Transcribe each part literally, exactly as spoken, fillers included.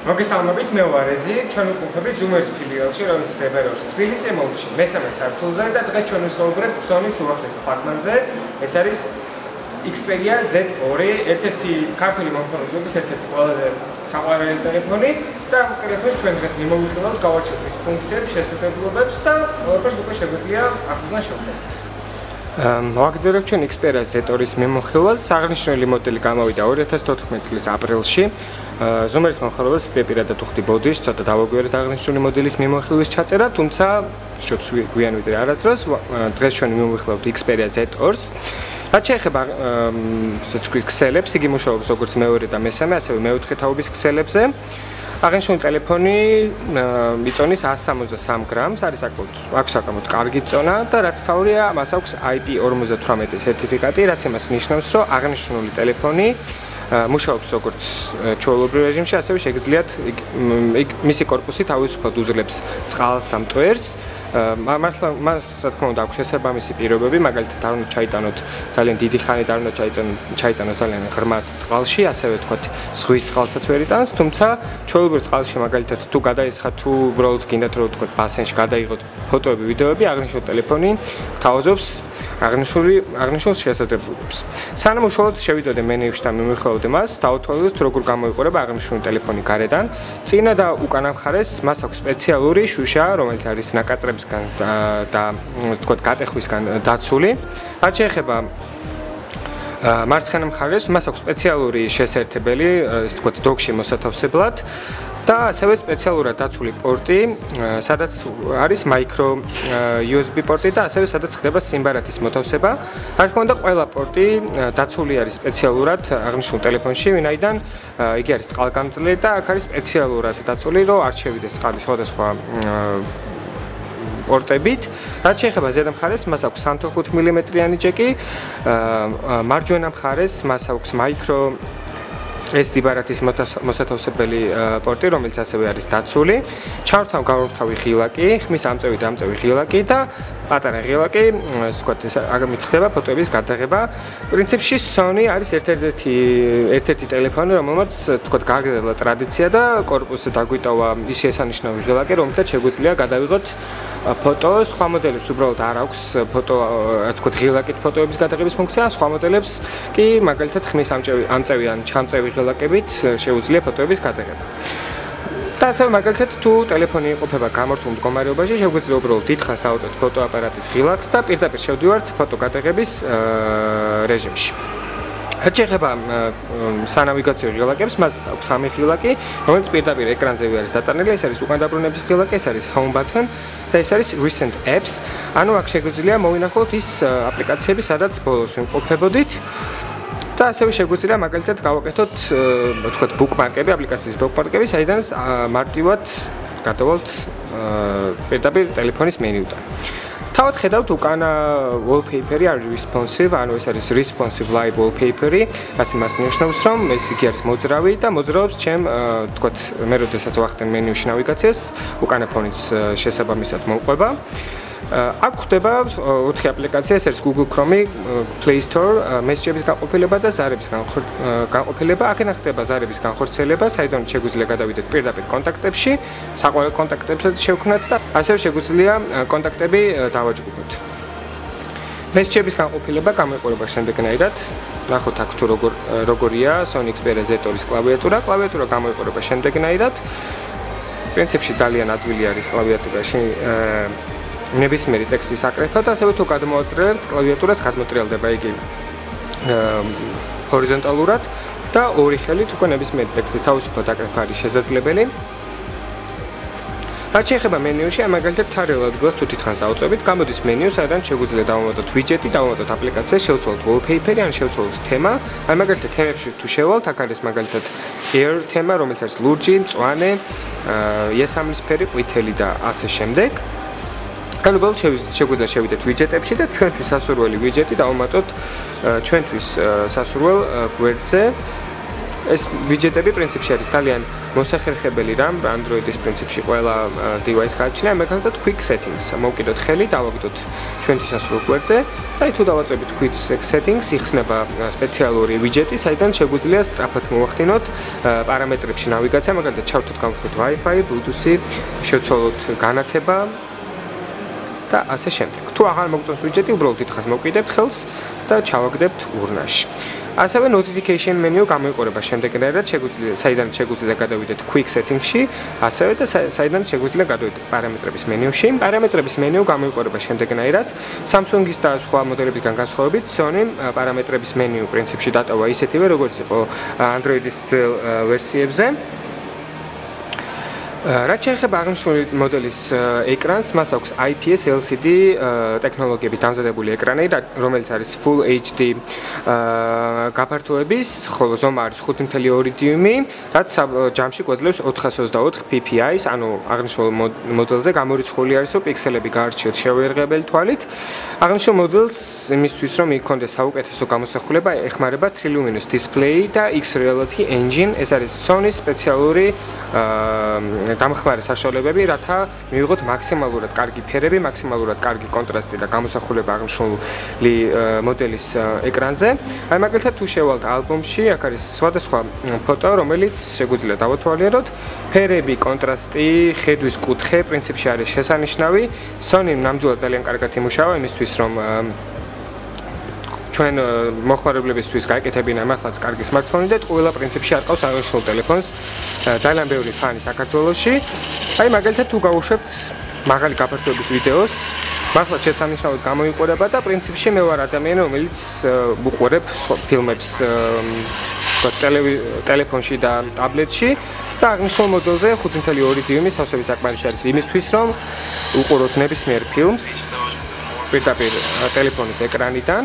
მოგესალმებით, მე ვარ ეზი, ჩვენ ვყოფებით ზუმერის ფილიალში, რომელიც მდებარეობს თბილისის მოლში, მესამე სართულზე და დღეს ჩვენ ვისაუბრებთ Sony-ს უახლეს ფლაგმანზე. ეს არის Xperia Z two, ერთ-ერთი ქართული მომხმარებლების ერთ-ერთი ყველაზე საყვარელი ტელეფონი და ტელეფონს ჩვენ დღეს მიმოვიხილავთ გავარჩევთ ის ფუნქციებს, შესაძლებლობებს და ყველაფერს უკვე შეგვიძლია ახლდან შევხედოთ. მოვაგზავნებთ ჩვენ Xperia Z two-ის მიმოხილვას. აღნიშნული მოდელი გამოვიდა ორი ათას თოთხმეტი წლის აპრილში. ზუმერის მომხმარებელს პირადად უხდი ბოდიშს, ცოტა დავაგვიარეთ აღნიშნული მოდელის მიმოხილვის ჩაწერა, თუმცა შობს გვიანვიდრე არასდროს. დღეს ჩვენ მიმოვიხილავთ Xperia Z two-ს. რაც შეეხება თქვი ქსელებს, იგი მუშაობს როგორც მეორე და მესამე, ასევე მეოთხე თაობის ქსელებზე. აღნიშნული ტელეფონი მიწონის one sixty-three გრამს, არის საკმაოდ აქვს საკმაოდ კარგი წონა და რაც თავია, მას აქვს I P forty-eight სერტიფიკატი, რაც იმას ნიშნავს, რომ აღნიშნული ტელეფონი მუშაობს როგორც ჩვეულებრივ რეჟიმში, ასევე შეგიძლიათ მისი корпуსი თავისუფლად უძლებს წყალს და მტვერს. მართლა მას რა თქმა უნდა აქვს შესაბამისი პირობები, მაგალითად არ უნდა ჩაიტანოთ ძალიან დიდი ხანი და არ უნდა ჩაიტანოთ ძალიან ღრმად წყალში, ასევე თქვათ ზღვის წყალსაც ვერ იტანს, თუმცა ჩვეულებრივ წყალში მაგალითად თუ გადაესხათ, თუ უბრალოდ გინდათ რომ თქვათ ბასენში გადაიღოთ ფოტოები, ვიდეოები, აღნიშნული ტელეფონი გთავაზობს აღნიშნული აღნიშნულ შესაძლებლობებს. სანამ უშუალოდ შევიდოდე მენიუში და მიმოიხილავდე მას, დავთვალოთ როგორ გამოიყურება აღნიშნული ტელეფონი გარედან. წინა და უკანა მხარეს მას აქვს სპეციალური შუშა, რომელიც არის ნაკაწრებისგან და თქვათ გატეხვისგან დაცული. რაც შეეხება მარცხენა მხარეს, მას აქვს სპეციალური შესაერთებელი, ის თქვათ დოქში მოსათავსებლად. და ასევე სპეციალურად დაცული პორტი, სადაც არის micro U S B პორტი და ასევე სადაც ხდება სიმბარათის მოთავსება. რა თქმა უნდა, ყველა პორტი დაცული არის სპეციალურად აღნიშნულ ტელეფონში, ვინაიდან იგი არის წყალგამძლე და აქ არის სპეციალურად დაცული, რომ არ შევიდეს წყალი სხვადასხვა პორტებით. რაც შეეხება ზედა მხარეს, მას აქვს სამოცდახუთ მილიმეტრიანი ჯეკი, მარჯვენა მხარეს მას აქვს micro ეს დიბარათის მოსათავსებელი პორტი, რომელიც ასევე არის დაცული. ჩართავ გამორთავი ღილაკი, ხმის ამწევი და ამწევი ღილაკი და პატარა ღილაკი, ასე ვთქვათ, აგამით ხდება ფოტოების გადაღება. პრინციპში Sony არის ერთ-ერთი ერთ-ერთი ტელეფონი, რომელმაც ვთქვათ, გააგრძელა ტრადიცია და корпуსზე დაგვიტოვა ის შესანიშნავი ღილაკი, რომელთაც შეგვიძლია გადავიღოთ ფოტო. სხვა მოდელებს უბრალოდ არ აქვს ფოტო, ასე ვთქვათ, ღილაკით ფოტოების გადაღების ფუნქცია, სხვა მოდელებს კი მაგალითად ხმის ამწევი ან ჩამწევი ღილაკებით შეუძლია ფოტოების გადაღება. და ასევე მაგალითად თუ ტელეფონი იყოფება გამორთულ მდგომარეობაში, შეგვიძლია უბრალოდ დიდხანს დავუწევთ ფოტოაპარატის ღილაკს და პირდაპირ შევდივართ ფოტო გადაღების რეჟიმში. რაც შეეხება სანავიგაციო ღილაკებს, მას აქვს სამი ღილაკი, რომელიც პირდაპირ ეკრანზევე არის დატანილი. ეს არის უკან დაბრუნების ღილაკი, ეს არის home button და ეს არის recent apps. ანუ აქ შეგვიძლია მოვინახოთ ის აპლიკაციები, სადაც ბოლოს ვიმყოფებოდით. და ასევე შეგვიძლია მაგალითად გავაკეთოთ, ვთქვათ, bookmark-ები, აპლიკაციის bookmark-ები, საიდანაც მარტივად გადავალთ პირდაპირ ტელეფონის მენიუდან. თავად ხედავთ უკანა wallpaper-ი არის responsive, ანუ ეს არის responsive live wallpaper-ი, რაც იმას ნიშნავს, რომ ეს იგი არის მოძრავი და მოძრაობს ჩემ, ვთქვათ, მე როდესაც ვახდენ მენიუში ნავიგაციას, უკანა ფონის შესაბამისად მოვყვება. აქ ხდება ოთხი აპლიკაცია, ეს არის Google Chrome, Play Store, მესეჯების განყოფილება და ზარების განყოფილება. აქედან ხდება ზარების განხორციელება, საიდანაც შეგვიძლია გადავიდეთ პირდაპირ კონტაქტებში, საყვარელ კონტაქტებსაც შევქმნათ და ასევე შეგვიძლია კონტაქტები დავაჯგუფოთ. მესეჯების განყოფილება გამოიყურება შემდეგნაირად. ნახოთ აქ თუ როგორ როგორია Sony Xperia Z two-ის კლავიატურა. კლავიატურა გამოიყურება შემდეგნაირად. პრინციპში ძალიან ადვილი არის კლავიატურაში ნებისმიერი ტექსტის აკრეფა და ასევე თუ გადმოატრიალებთ კლავიატურას, გადმოტრიალდება იგი ჰორიზონტალურად და ორი ხელით უკვე ნებისმიერი ტექსტის თავისუფლად აკრეფა არის შესაძლებელი. რაც შეეხება მენიუში, მაგალითად თარელ ადგილას თუ თითქოს დავუწევით, გამოდის მენიუ, სადაც შეგვიძლია დავამატოთ ვიჯეტი, დავამატოთ აპლიკაცია, შევცვალოთ wallpaper-ი, ან შევცვალოთ თემა. აი მაგალითად თემებში თუ შევალთ, აქ არის მაგალითად air თემა, რომელიც არის ლურჯი, მწვანე, იასამნის ფერი, ყვითელი და ასე შემდეგ. განუბრალოდ შეგვიძლია შევიდეთ ვიჯეტებში და ჩვენთვის სასურველი ვიჯეტი დავამატოთ ჩვენთვის სასურველ გვერდზე. ეს ვიჯეტები პრინციპში არის ძალიან მოსახერხებელი რამ Android-ის პრინციპში ყველა device გააჩნია, მაგალითად quick settings. მოვკიდოთ ხელი, დავაგდოთ ჩვენთვის ასრულ გვერდზე და თუ დავაწვევით quick settings, იხსნება სპეციალური widget-ი, საიდან შეგვიძლია სწრაფად მოვახდინოთ პარამეტრებში ნავიგაცია, მაგალითად ჩავთვით გავხდით Wi-Fi, Bluetooth-ი, შევცვალოთ განათება და ასე შემდეგ. თუ აღარ მოგწონს widget-ი, უბრალოდ დიდხანს მოვკიდებთ ხელს და ჩავაგდებთ ურნაში. ასევე notification menu გამოიყურება შემდეგნაირად, შეგვიძლია საიდან შეგვიძლია გადავიდეთ quick settings-ში, ასევე და საიდან შეგვიძლია გადავიდეთ პარამეტრების მენიუში. პარამეტრების მენიუ გამოიყურება შემდეგნაირად. Samsung-ის და სხვა მოდელებისგან განსხვავებით, Sony პარამეტრების მენიუ პრინციპში დატოვა ისეთივე, როგორც იყო Android-ის ძველ ვერსიებზე. რაც შეეხება აღნიშნული მოდელის ეკრანს, მას აქვს I P S L C D ტექნოლოგიებით დამზადებული ეკრანი, რომელიც არის Full H D გაფართოების, ხოლო ზომა არის ხუთი კoma ორი დიუმი, რაც ჯამში გვაძლევს ოთხას ოცდაოთხ P P I-ს, ანუ აღნიშნულ მოდელზე გამორიცხული არის, რომ პიქსელები გაარჩიოთ შეუერთებელი თვალით. აღნიშნულ მოდელს იმისთვის, რომ იქონდეს საუკეთესო გამოსახულება, ეხმარება three luminous display და X-Reality Engine, ეს არის Sony-ის სპეციალური დამხმარე საშუალებები, რათა მივიღოთ მაქსიმალურად კარგი ფერები, მაქსიმალურად კარგი კონტრასტი და გამოსახულება აღნიშნული მოდელის ეკრანზე. აი მაგალითად თუ შევალთ ალბომში, აქ არის სხვადასხვა ფოტო, რომელიც შეგვიძლია დავათვალიეროთ. ფერები, კონტრასტი, ხედვის კუთხე პრინციპში არის შესანიშნავი. Sony ნამდვილად ძალიან კარგად იმუშავა იმისთვის, რომ ჩვენ მოხმარებლებისთვის გაეკეთებინა მართლაც კარგი smartphone და ყველა პრინციპში არ ყავს აღნიშნულ ტელეფონს. ძალიან ბევრი ფანი საქართველოში. აი მაგალითად თუ გავუშვებთ მაღალი გაფართოების ვიდეოს, მართლაც შესანიშნავად გამოიყურება და პრინციპში მე ვარ ადამიანი, რომელიც უყურებ ფილმებს ტელეფონში და ტაბლეტში და აღნიშნულ მოდელზე ხუთი კoma ორი დიუმის სავსები საკმარისი არის იმისთვის, რომ უყუროთ ნებისმიერ ფილმს პირდაპირ ტელეფონის ეკრანიდან.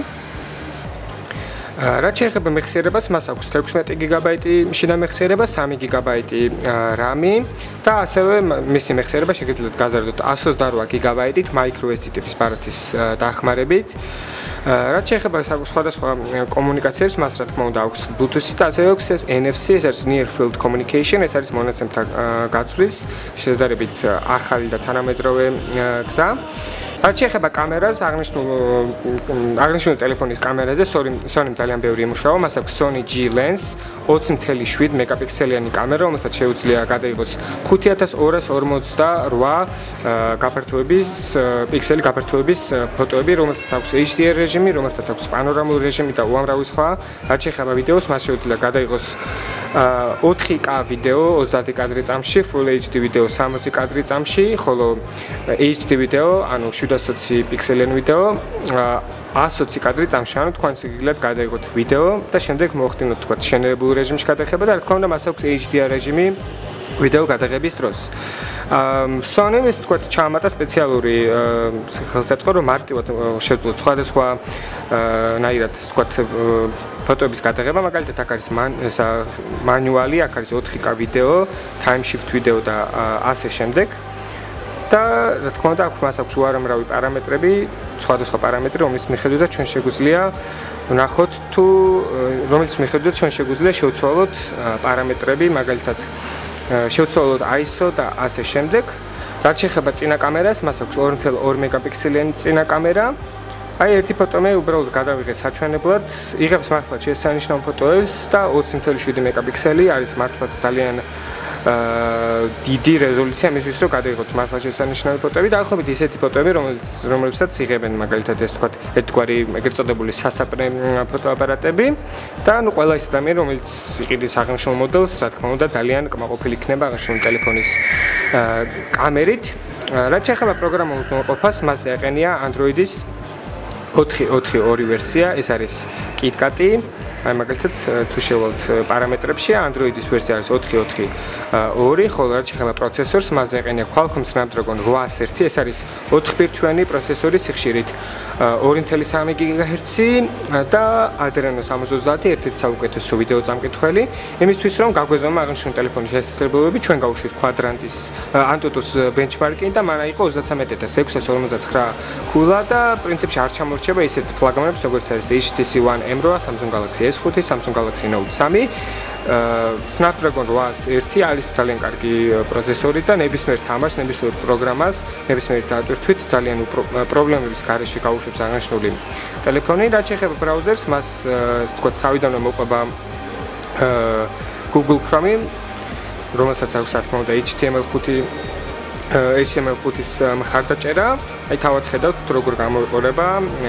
რაც შეეხება მეხსიერებას, მას აქვს თექვსმეტი გიგაბაიტი შიდა მეხსიერება, სამი გიგაბაიტი RAM-ი და ასევე მისი მეხსიერება შეგიძლიათ გაზარდოთ εκατს ოცდარვა გიგაბაიტით micro S D ტიპის ბარათის დახმარებით. რაც შეეხება სხვადასხვა კომუნიკაციებს, მას რა თქმა უნდა აქვს Bluetooth-ი და ასევე აქვს ეს N F C, ეს არის Near Field Communication, ეს არის მონაცემთა გაცვლის შედარებით ახალი და თანამედროვე გზა. რაც შეეხება კამერას, აღნიშნულ აღნიშნული ტელეფონის კამერაზე Sony ძალიან ბევრი იმუშავა, მას აქვს Sony G Lens, ოცი კoma შვიდ მეგაპიქსელიანი კამერა, რომელსაც შეუძლია გადაიღოს ხუთი ათას ორას ორმოცდარვა გაფართოების პიქსელი გაფართოების ფოტოები, რომელსაც აქვს H D R რეჟიმი, რომელსაც აქვს პანორამული რეჟიმი და უამრავი სხვა. რაც შეეხება ვიდეოს, მას შეუძლია გადაიღოს ოთხი K ვიდეო ოცდაათი კადრი წამში, Full H D ვიდეო სამოცი კადრი წამში, ხოლო H D ვიდეო, ანუ შვიდას ოცი პიქსელიანი ვიდეო ას ოცი კადრი წამში, ანუ თქვენ სიგილებთ გადაიღოთ ვიდეო და შემდეგ მოახდინოთ თქვა შენერებულ რეჟიმში გადაღება და რა თქმა უნდა მას აქვს H D R რეჟიმი ვიდეო გადაღების დროს. Sony-ს ის თქვა ჩაამატა სპეციალური ხელსაწყო, რომ მარტივად შეძლოთ სხვადასხვა ნაირად თქვა ფოტოების გადაღება, მაგალითად აქ არის მანუალი, აქ არის ოთხი K ვიდეო, time shift ვიდეო და ასე შემდეგ. და რა თქმა უნდა აქ მას აქვს უარამრავი პარამეტრები, სხვადასხვა პარამეტრი, რომლის მიხედვითაც ჩვენ შეგვიძლია ვნახოთ თუ რომლის მიხედვითაც ჩვენ შეგვიძლია შევცვალოთ პარამეტრები, მაგალითად შევცვალოთ I S O და ასე შემდეგ. რაც შეეხება წინა კამერას, მას აქვს ორი კoma ორი მეგაპიქსელიანი წინა კამერა. აი ერთი ფოტო მე უბრალოდ გადავიღე საჩვენებლად, იღებს მართლაც შესანიშნავ ფოტოებს და ოცი კoma შვიდი მეგაპიქსელი არის მართლაც ძალიან დიდი რეზოლუცია მისთვის, რომ გადაიღოთ მართლაც შესანიშნავი ფოტოები და ახობით ისეთი ფოტოები, რომლებსაც იღებენ მაგალითად ეს თქვა ერთგვარი ეგრეთ წოდებული სასაპნე ფოტოაპარატები და ანუ ყველა ის ადამიანი, რომელიც იყიდის აღნიშნულ მოდელს, რა თქმა უნდა ძალიან კმაყოფილი იქნება აღნიშნული ტელეფონის კამერით. რაც შეეხება პროგრამულ უზრუნველყოფას, მასზე აყენია Android-ის ოთხი ოთხი ორი ვერსია, ეს არის KitKat-ი. აი მაგალითად თუ შევალთ პარამეტრებში, Android-ის ვერსია არის ოთხი ოთხი ორი, ხოლო რაც შეეხება პროცესორს, მასზე აყენია Qualcomm Snapdragon ოთხს ერთი, ეს არის ოთხბირთვიანი პროცესორი სიხშირით ორი კoma სამი გიგაჰერცი და Adreno სამას ოცდაათი, ერთ-ერთი საუკეთესო ვიდეო წამკითხველი, იმისთვის რომ გაგვეზომა აღნიშნული ტელეფონის შესაძლებლობები, ჩვენ გავუშვით Quadrant-ის Antutus benchmark-ი და მან აიღო ოცდაცამეტ ათას ექვსას ორმოცდაცხრა ქულა და პრინციპში არ ჩამორჩება ისეთ ფლაგმანებს, როგორც არის H T C One M რვა, Samsung Galaxy S ხუთი, Samsung Galaxy Note სამი. Snapdragon რვაასი არის ძალიან კარგი პროცესორი და ნებისმიერ თამაშს, ნებისმიერ პროგრამას, ნებისმიერ დატვირთვით ძალიან პრობლემების გარეშე გაუშვებს აღნიშნული ტელეფონი. რაც შეეხება ბრაუზერს, მას ასე ვთქვათ, თავიდანვე მოყვება Google Chrome, რომელსაც აქვს რა თქმა უნდა H T M L ხუთი H T M L ხუთის მხარდაჭერა. აი თავად ხედავთ როგორ გამოიყურება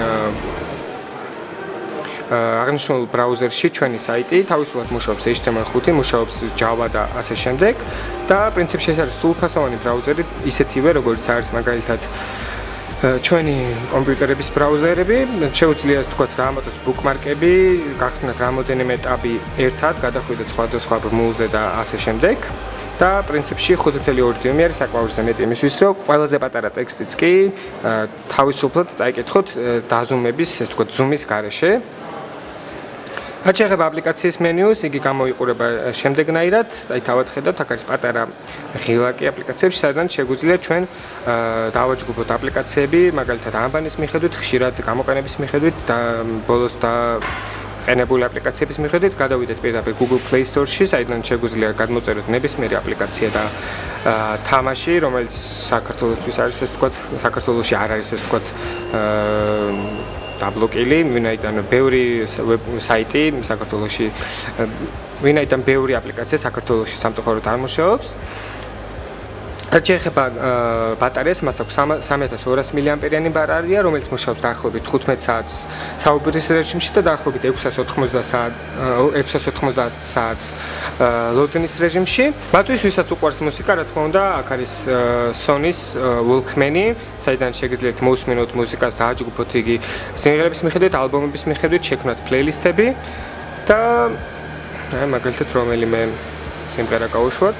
აღნიშნულ ბრაუზერში ჩვენი საიტი, თავისუფლად მუშაობს H T M L ხუთი, მუშაობს Java და ასე შემდეგ და პრინციპში ეს არის სრულფასოვანი ბრაუზერი, ისეთივე როგორც არის მაგალითად ჩვენი კომპიუტერების ბრაუზერები. Შეუძლია ასე ვთქვათ, დაამატოს ბუკმარკები, გახსნათ რამოდენიმე ეტაპი ერთად, გადახვიდეთ სხვადასხვა ბრმულზე და ასე შემდეგ. და პრინციპში ხუთი კoma ორი დიუმი არის საკმაოდ მეტი იმისთვის, რომ ყველაზე პატარა ტექსტიც კი თავისუფლად წაიკითხოთ დაზუმების, ასე ვთქვათ, ზუმის გარეშე. რაც შეეხება აპლიკაციის მენიუს, იგი გამოიყურება შემდეგნაირად, აი თავად ხედავთ, აქ არის პატარა ღილაკი აპლიკაციებში, სადაც შეგვიძლია ჩვენ დავაჯგუფოთ აპლიკაციები, მაგალითად ამბანის მიხედვით, ხშირად გამოყენების მიხედვით და ბოლოს და ყენებული აპლიკაციების მიხედვით გადავიდეთ პირდაპირ Google Play Store-ში, საიდან შეგვიძლია გადმოწეროთ ნებისმიერი აპლიკაცია და თამაში, რომელიც საქართველოსთვის არის, ასე ვთქვათ, საქართველოში არ არის, ასე ვთქვათ, დაბლოკილი, ვინაიდან ბევრი საიტი საქართველოში, ვინაიდან ბევრი აპლიკაცია საქართველოში სამწუხაროდ არ მუშაობს. რაც შეეხება ბატარეას, მას აქვს სამი ათას ორასი მილიამპერიანი ბატარეა, რომელიც მუშაობს დაახლოებით თხუთმეტ საათს საუბრის რეჟიმში და დაახლოებით ექვსას ოთხმოცდაათ საათს ლოგინის რეჟიმში. მათთვის, ვისაც უყვარს მუსიკა, რა თქმა უნდა, აქ არის Sony-ს Walkman-ი, საიდან შეგიძლიათ მოусმინოთ მუსიკას, დააჯგუფოთ იგი სიმღერების მიხედვით, ალბომების მიხედვით, შექმნათ პლეილისტები და აი მაგალითად რომელიმე სიმღერა გავუშვათ.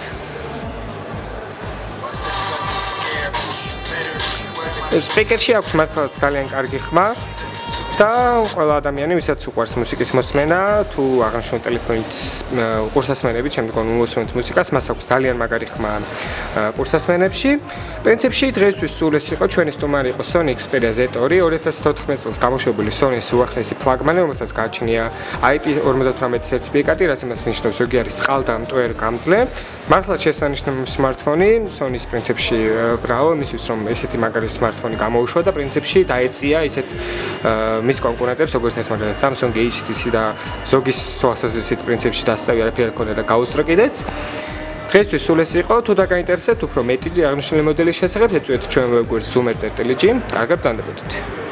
სპიკერში აქვს მართლაც ძალიან კარგი ხმა და ყველა ადამიანი, ვისაც უყვარს მუსიკის მოსმენა, თუ აღნიშნულ ტელეფონით ყურსასმენებით, შემდგომ მოусმენთ მუსიკას, მას აქვს ძალიან მაგარი ხმა ყურსასმენებში. პრინციპში დღეისთვის სულ ეს იყო, ჩვენი სტუმარი იყო Sony Xperia Z ორი, ორი ათას თოთხმეტ წელს გამოშვებული Sony-ს უახლესი ფლაგმანი, რომელსაც გააჩნია I P ორმოცდათვრამეტი სერტიფიკატი, რაც იმას ნიშნავს, ზოგი არის წყალ და მტვერ გამძლე. მართლაც შესანიშნავი სმარტფონი, Sony-ს პრინციპში ბრავო, იმისთვის რომ ესეთი მაგარი სმარტფონი გამოუშვა და პრინციპში დაეწია ისეთ მის კონკურენტებს, როგორც ეს მაგალითად Samsung, H T C და ზოგის თვალსაზრისით პრინციპში დასწავი არაფერი არ ქონდა და გაუსწრო კიდეც. დღეისთვის სულ ეს იყო, თუ დაგაინტერესებთ უფრო მეტი აღნიშნული მოდელის შესახებ, ეწვიეთ ჩვენ ვებგვერდს ზუმერ წერტილი ჯი. კარგად ბრძანდებოდით.